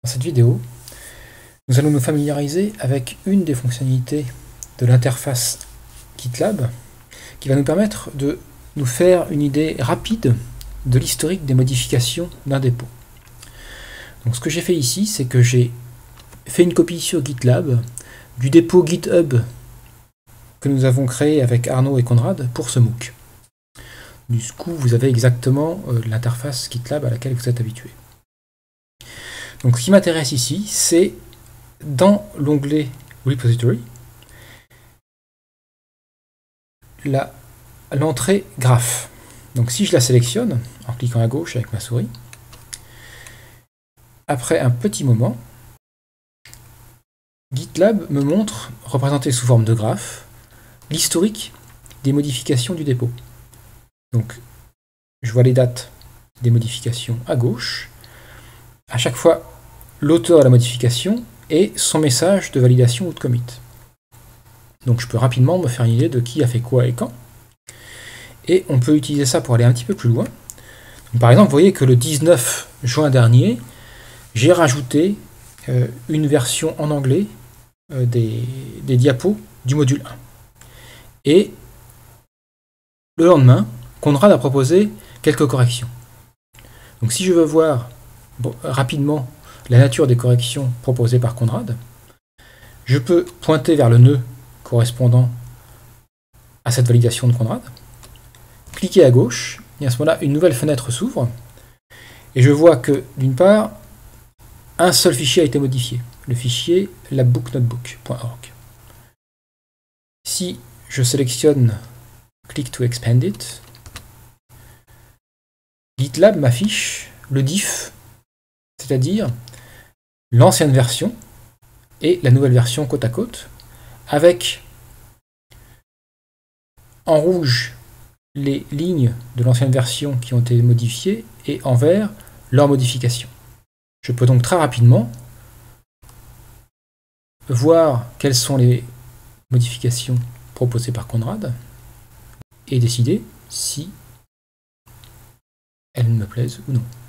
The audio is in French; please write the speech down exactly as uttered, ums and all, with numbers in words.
Dans cette vidéo, nous allons nous familiariser avec une des fonctionnalités de l'interface GitLab qui va nous permettre de nous faire une idée rapide de l'historique des modifications d'un dépôt. Donc ce que j'ai fait ici, c'est que j'ai fait une copie sur GitLab du dépôt GitHub que nous avons créé avec Arnaud et Conrad pour ce MOOC. Du coup, vous avez exactement euh, l'interface GitLab à laquelle vous êtes habitué. Donc ce qui m'intéresse ici, c'est dans l'onglet Repository, l'entrée graph. Donc si je la sélectionne en cliquant à gauche avec ma souris, après un petit moment, GitLab me montre, représenté sous forme de graphe, l'historique des modifications du dépôt. Donc je vois les dates des modifications à gauche. À chaque fois, l'auteur de la modification et son message de validation ou de commit. Donc je peux rapidement me faire une idée de qui a fait quoi et quand. Et on peut utiliser ça pour aller un petit peu plus loin. Donc, par exemple, vous voyez que le dix-neuf juin dernier, j'ai rajouté euh, une version en anglais euh, des, des diapos du module un. Et le lendemain, Conrad a proposé quelques corrections. Donc si je veux voir bon, rapidement la nature des corrections proposées par Conrad, je peux pointer vers le nœud correspondant à cette validation de Conrad, cliquer à gauche, et à ce moment-là, une nouvelle fenêtre s'ouvre, et je vois que, d'une part, un seul fichier a été modifié, le fichier labbooknotebook point org. Si je sélectionne Click to expand it, GitLab m'affiche le diff, c'est-à-dire l'ancienne version et la nouvelle version côte à côte, avec en rouge les lignes de l'ancienne version qui ont été modifiées et en vert leurs modifications. Je peux donc très rapidement voir quelles sont les modifications proposées par Conrad et décider si elles me plaisent ou non.